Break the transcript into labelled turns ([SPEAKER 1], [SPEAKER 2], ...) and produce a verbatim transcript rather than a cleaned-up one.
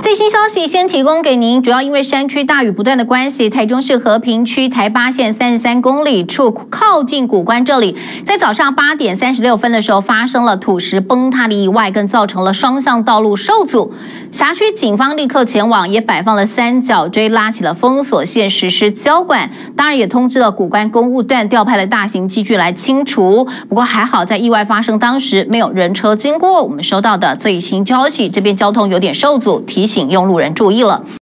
[SPEAKER 1] 最新消息先提供给您，主要因为山区大雨不断的关系，台中市和平区台八线三十三公里处靠近古关这里，在早上八点三十六分的时候发生了土石崩塌的意外，更造成了双向道路受阻。辖区警方立刻前往，也摆放了三角锥，拉起了封锁线，实施交管。当然也通知了古关公务段，调派了大型机具来清除。不过还好，在意外发生当时没有人车经过。我们收到的最新消息，这边交通有点受阻，提醒用路人注意了。